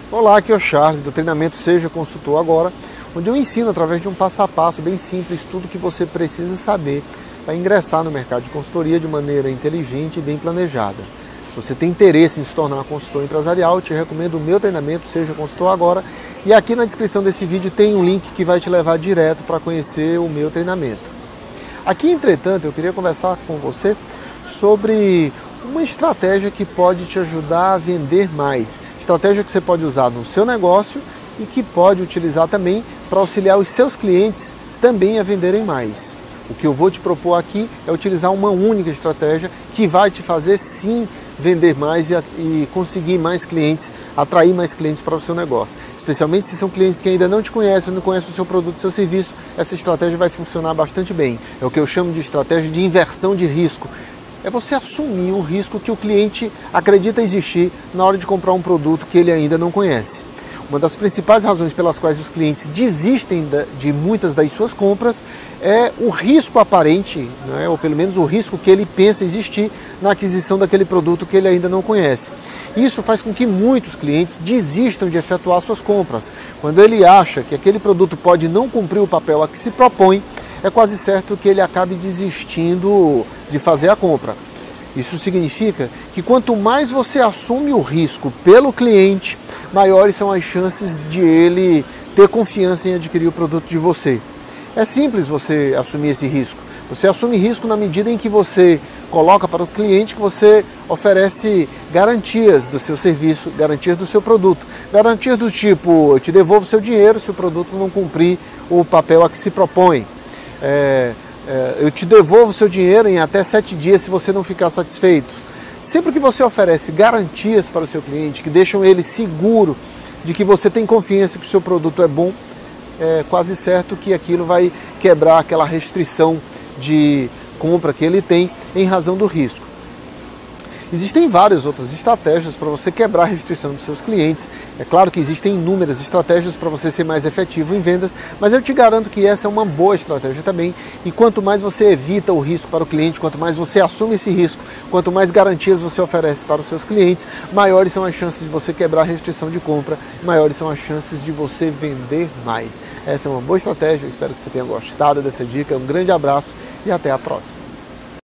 Olá, aqui é o Charles do treinamento Seja Consultor Agora, onde eu ensino através de um passo a passo bem simples tudo que você precisa saber para ingressar no mercado de consultoria de maneira inteligente e bem planejada. Se você tem interesse em se tornar consultor empresarial, eu te recomendo o meu treinamento Seja Consultor Agora, e aqui na descrição desse vídeo tem um link que vai te levar direto para conhecer o meu treinamento. Aqui, entretanto, eu queria conversar com você sobre uma estratégia que pode te ajudar a vender mais. Estratégia que você pode usar no seu negócio e que pode utilizar também para auxiliar os seus clientes também a venderem mais. O que eu vou te propor aqui é utilizar uma única estratégia que vai te fazer sim vender mais e conseguir mais clientes, atrair mais clientes para o seu negócio. Especialmente se são clientes que ainda não te conhecem, não conhecem o seu produto, o seu serviço, essa estratégia vai funcionar bastante bem. É o que eu chamo de estratégia de inversão de risco. É você assumir o risco que o cliente acredita existir na hora de comprar um produto que ele ainda não conhece. Uma das principais razões pelas quais os clientes desistem de muitas das suas compras é o risco aparente, né, ou pelo menos o risco que ele pensa existir na aquisição daquele produto que ele ainda não conhece. Isso faz com que muitos clientes desistam de efetuar suas compras. Quando ele acha que aquele produto pode não cumprir o papel a que se propõe, é quase certo que ele acabe desistindo de fazer a compra. Isso significa que quanto mais você assume o risco pelo cliente, maiores são as chances de ele ter confiança em adquirir o produto de você. É simples você assumir esse risco. Você assume risco na medida em que você coloca para o cliente que você oferece garantias do seu serviço, garantias do seu produto. Garantias do tipo, eu te devolvo o seu dinheiro se o produto não cumprir o papel a que se propõe. Eu te devolvo o seu dinheiro em até 7 dias se você não ficar satisfeito. Sempre que você oferece garantias para o seu cliente que deixam ele seguro de que você tem confiança que o seu produto é bom, é quase certo que aquilo vai quebrar aquela restrição de compra que ele tem em razão do risco. Existem várias outras estratégias para você quebrar a restrição dos seus clientes. É claro que existem inúmeras estratégias para você ser mais efetivo em vendas, mas eu te garanto que essa é uma boa estratégia também. E quanto mais você evita o risco para o cliente, quanto mais você assume esse risco, quanto mais garantias você oferece para os seus clientes, maiores são as chances de você quebrar a restrição de compra, maiores são as chances de você vender mais. Essa é uma boa estratégia, eu espero que você tenha gostado dessa dica. Um grande abraço e até a próxima.